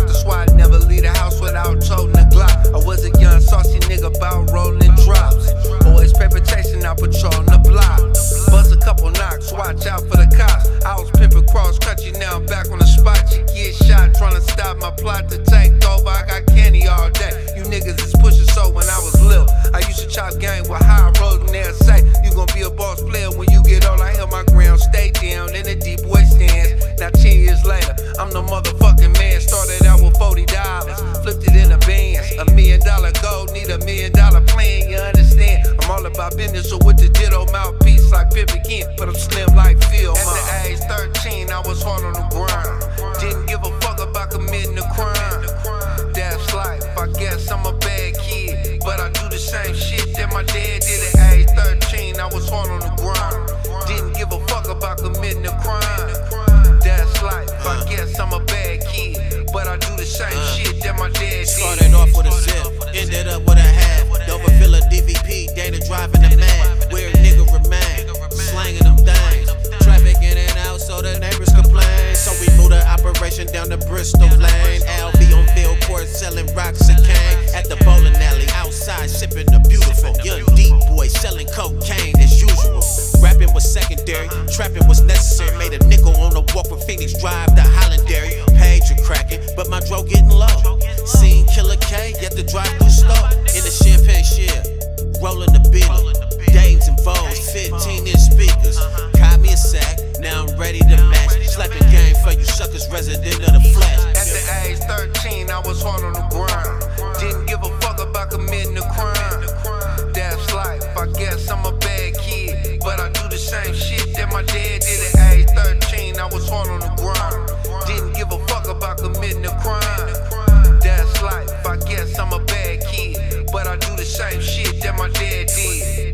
block. That's why I never leave the house without toting a Glock. I was a young saucy nigga bout rolling drops. Always paper chasing out patrolling the block. Buzz a couple knocks, watch out for the cops. I was pimping cross country, now I'm back on the spot. You get shot trying to stop my plot to take over. I got candy all day. You niggas is pushing so when I was little. I used to chop game with high road and they'll say you gon' be a boss player when you get old. I hear my ground stay down in the deep boy stands. Now 10 years later, I'm the motherfucking man. Started out with $40, flipped it in a Benz. $1 million goal, need $1 million plan, you understand? I'm all about business, so with the ditto mouthpiece like Pippin Kent, but I'm slim like Phil. At the age 13, I was hard on the grind. Didn't give a fuck about committing a crime. That's life, I guess I'm a bad kid, but I do the same shit that my dad did at age 13. I was hard on the grind. Didn't give a fuck about committing a crime. That's life, I guess I'm a bad kid, but I do the same shit that my dad did. Started off with a zip, ended up with a half. Dover fill a DVP, Dana driving the man. Where a nigga remain, slanging them things. Traffic in and out so the neighbors complain. So we moved the operation down the Bristol lane. LV on Billboard selling rocks and cane. At the bowling alley, outside sipping the beautiful. Young deep boy selling cocaine as usual. Rapping was secondary, trapping was necessary. Made a nickel on the walk from Phoenix Drive to Hollandary. Page are cracking, but my dro getting low. Seen Killer K at the drive-thru store. In the champagne share, rolling the Billy. Dames and Vogues, 15-inch speakers. Caught me a sack, now I'm ready to match. Slapping game for you suckers, resident of the flash. At the age 13, I was hard on the grind. Didn't give a fuck about committing a crime. That's life, I guess I'm a bad kid, but I do the same shit that my dad did at age 13. I was hard on the grind. Didn't give a fuck about committing a crime. That's life, I guess I'm a bad kid, but I do the same shit that my dad did.